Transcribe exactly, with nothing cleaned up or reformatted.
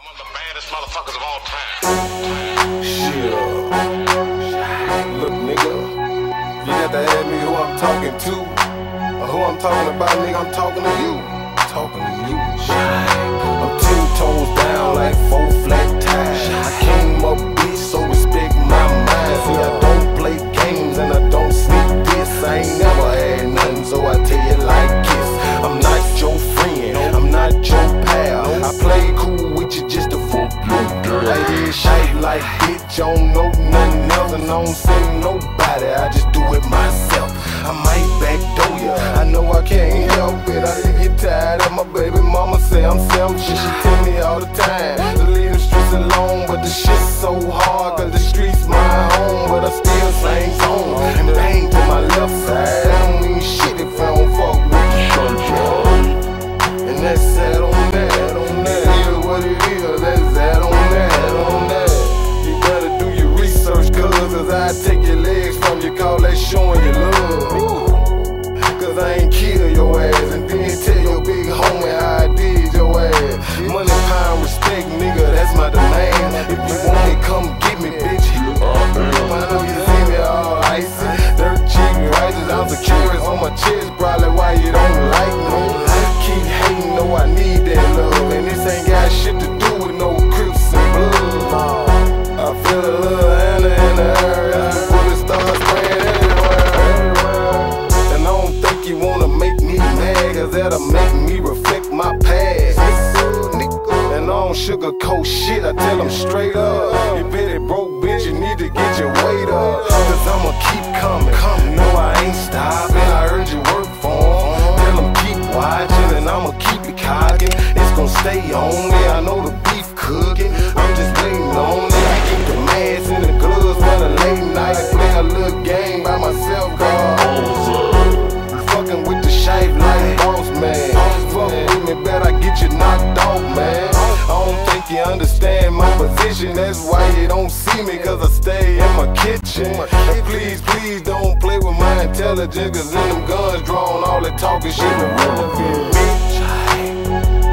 one of the baddest motherfuckers of all time. Shit. Look, nigga, you got to ask me who I'm talking to, or who I'm talking about, nigga. I'm talking to you. I'm talking to you. I'm ten toes down like four flat tires. I came up, bitch, so respect my mind. See, I don't play games and I don't sneak this. I ain't never had nothing, so I tell you like this. I'm not your friend, I'm not your pal. I play cool with you just to fuck you. I hear shit like bitch, I don't know nothing else, and I don't send nobody, I just do it myself. I might backdoor ya, I know I can't help it. I get tired of my baby mama say I'm selfish. She tell me all the time to leave the streets alone, but the shit's so hard, cause the streets my home. But I still sing songs and bang to my left side. I don't mean shit if I don't fuck with the sunshine. And that's sad on that, on that. It is what it is, that's sad on that, on that. You better do your research, cuz as I take your legs from you, call that showing your love. Cause I ain't kill your ass and then tell your big homie how I did your ass. Money, power, respect, nigga, that's my demand. If you want me, come get me, bitch. I know you see me all icy, dirt cheap rises, I'm secure on my chest, probably why you don't like me. Keep hating, know I need that love, and this ain't got shit to do with no Crips and Bloods. I feel a little Anna in the air, and the bullets start spraying everywhere. And I don't think you wanna make me mad, cause that'll make me reflect my past. And I don't sugarcoat shit, I tell them straight up. You bet broke, bitch, you need to get your weight up. Cause I'ma keep coming, coming. No, I ain't stopping, I heard you work for 'em. Tell them keep watching, and I'ma keep it cocking. It's gon' stay on me, I know the beef cooking. I'm just waiting on it. I keep the mask and the gloves for the late night. Play a little game by myself, cause fucking with the shape like boss man. Fuck with me, bet I get you knocked off, man. I don't think you understand my position, that's why you don't see me, cause I stay in my kitchen. And please, please don't play with my intelligence, cause in them guns drawn, all that talking shit irrelevant, bitch.